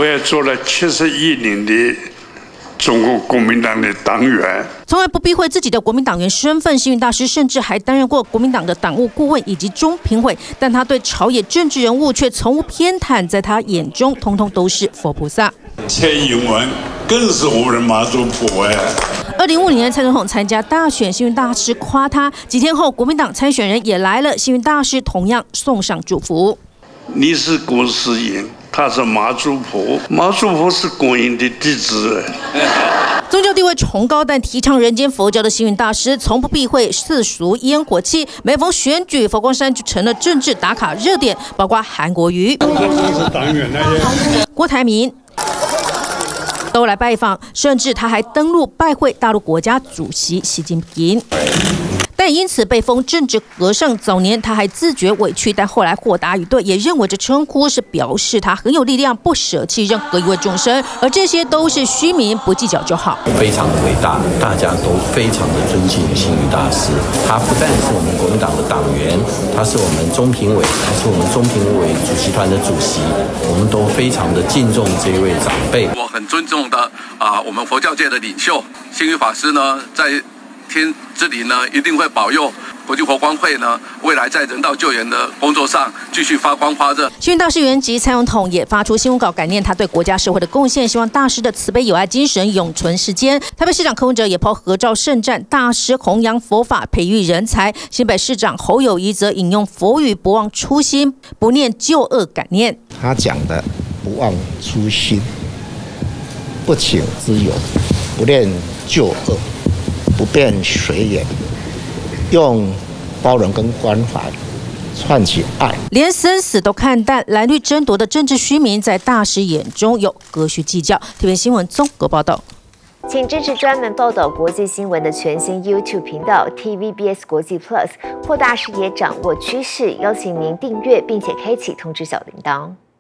我也做了71年的中国国民党的党员。 从来不避讳自己的国民党员身份，星云大师甚至还担任过国民党的党务顾问以及中评委，但他对朝野政治人物却从无偏袒，在他眼中，通通都是佛菩萨。 蔡英文更是我们的妈祖婆哎。 2050年蔡总统参加大选，星云大师夸他。几天后，国民党参选人也来了，星云大师同样送上祝福。 你是郭世英，他是妈祖婆，妈祖婆是观音的弟子。 宗教地位崇高，但提倡人间佛教的星云大师从不避讳世俗烟火气。每逢选举，佛光山就成了政治打卡热点，包括韩国瑜、郭台铭都来拜访，甚至他还登陆拜会大陆国家主席习近平。但因此被封政治和尚。早年他还自觉委屈，但后来豁达以对，也认为这称呼是表示他很有力量，不舍弃任何一位众生。而这些都是虚名，不计较就好。 非常的伟大，大家都非常的尊敬星云大师。他不但是我们国民党的党员，他是我们中评委，他是我们中评委主席团的主席，我们都非常的敬重这位长辈。 我很尊重的我们佛教界的领袖星云法师呢，在天之灵呢，一定会保佑国际佛光会呢，未来在人道救援的工作上继续发光发热。 星云大师原籍蔡总统也发出新闻稿，感念他对国家社会的贡献，希望大师的慈悲友爱精神永存世间。台北市长柯文哲也抛合照盛赞大师弘扬佛法，培育人才。新北市长侯友宜则引用佛语，不忘初心，不念旧恶，感念。 他讲的不忘初心，不请之友，不念旧恶，不变随缘，用包容跟关怀串起爱， 连生死都看淡，蓝绿争夺的政治虚名，在大师眼中有隔续计较。TVN 新闻综合报道。 请支持专门报道国际新闻的全新 YouTube 频道 TVBS 国际 Plus， 扩大视野，掌握趋势。邀请您订阅并且开启通知小铃铛。